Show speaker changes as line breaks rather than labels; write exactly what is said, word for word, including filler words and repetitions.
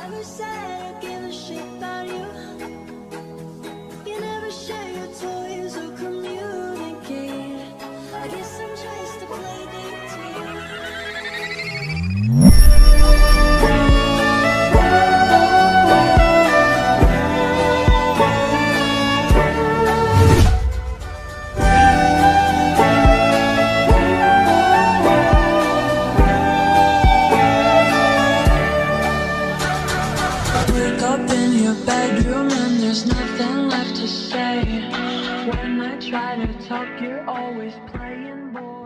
Ever said I give a shit about you? You never share your toys or communicate. I guess I'm just a play date to you. Wake up in your bedroom and there's nothing left to say. When I try to talk, you're always playing ball.